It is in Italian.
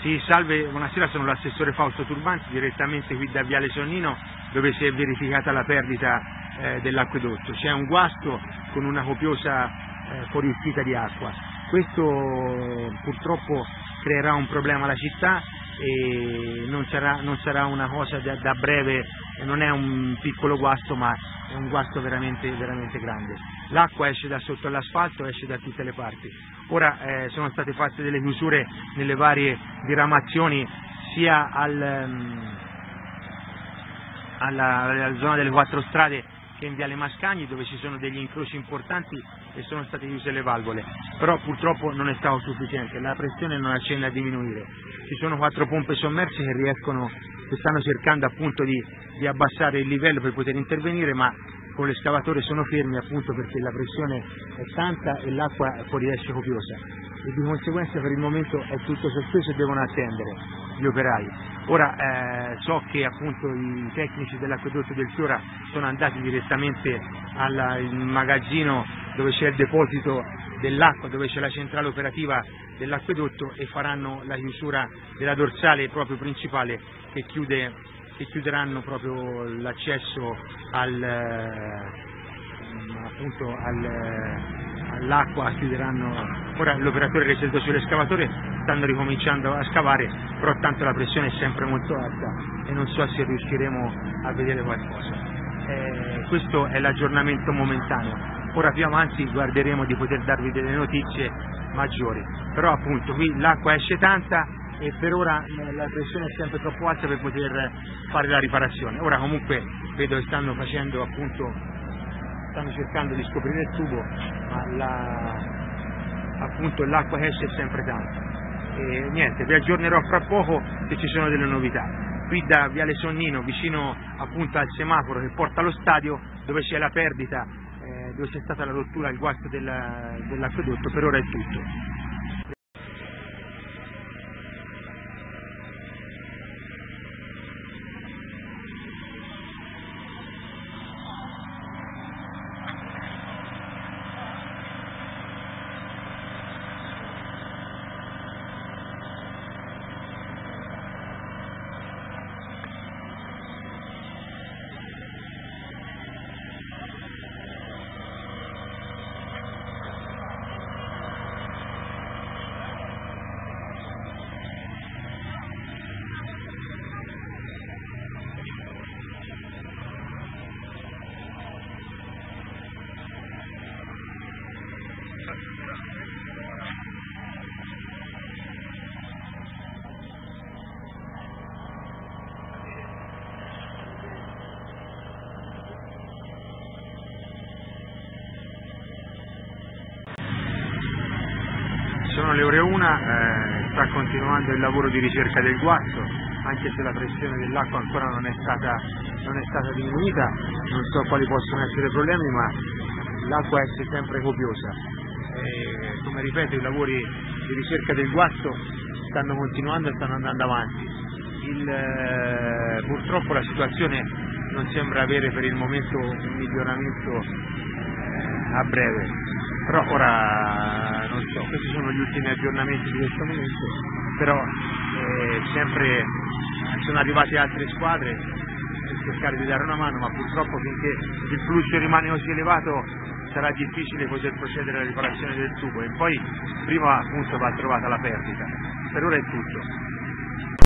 Sì, salve, buonasera, sono l'assessore Fausto Turbanti, direttamente qui da Viale Sonnino, dove si è verificata la perdita dell'acquedotto. C'è un guasto con una copiosa fuoriuscita di acqua. Questo purtroppo creerà un problema alla città e non sarà una cosa da breve, non è un piccolo guasto, ma è un guasto veramente grande. L'acqua esce da sotto all'asfalto, esce da tutte le parti. Ora sono state fatte delle chiusure nelle varie diramazioni, sia alla zona delle quattro strade che in Viale Mascagni, dove ci sono degli incroci importanti e sono state chiuse le valvole, però purtroppo non è stato sufficiente, la pressione non accenna a diminuire. Ci sono 4 pompe sommerse che stanno cercando appunto di abbassare il livello per poter intervenire, ma con l'escavatore sono fermi appunto perché la pressione è tanta e l'acqua fuoriesce copiosa e di conseguenza per il momento è tutto sospeso e devono attendere gli operai. Ora so che appunto i tecnici dell'acquedotto del Fiora sono andati direttamente al magazzino dove c'è il deposito dell'acqua, dove c'è la centrale operativa dell'acquedotto, e faranno la chiusura della dorsale proprio principale che chiuderanno proprio l'accesso all'acqua, chiuderanno. Ora l'operatore che è seduto sull'escavatore stanno ricominciando a scavare, però tanto la pressione è sempre molto alta e non so se riusciremo a vedere qualcosa. Questo è l'aggiornamento momentaneo. Ora più avanti guarderemo di poter darvi delle notizie maggiori, però appunto qui l'acqua esce tanta e per ora la pressione è sempre troppo alta per poter fare la riparazione. Ora comunque vedo che stanno cercando di scoprire il tubo, ma appunto l'acqua che esce è sempre tanta. E niente, vi aggiornerò fra poco se ci sono delle novità. Qui da Viale Sonnino, vicino appunto al semaforo che porta allo stadio, dove c'è la perdita, dove c'è stata la rottura, il guasto dell'acquedotto, per ora è tutto. Sono le ore 1, sta continuando il lavoro di ricerca del guasto, anche se la pressione dell'acqua ancora non è stata diminuita. Non so quali possono essere i problemi, ma l'acqua esce sempre copiosa. Come ripeto, i lavori di ricerca del guasto stanno continuando e stanno andando avanti. Purtroppo la situazione non sembra avere per il momento un miglioramento a breve, però ora non so, questi sono gli ultimi aggiornamenti di questo momento, però sempre sono arrivate altre squadre per cercare di dare una mano, ma purtroppo finché il flusso rimane così elevato sarà difficile poter procedere alla riparazione del tubo, e poi prima appunto va trovata la perdita. Per ora è tutto.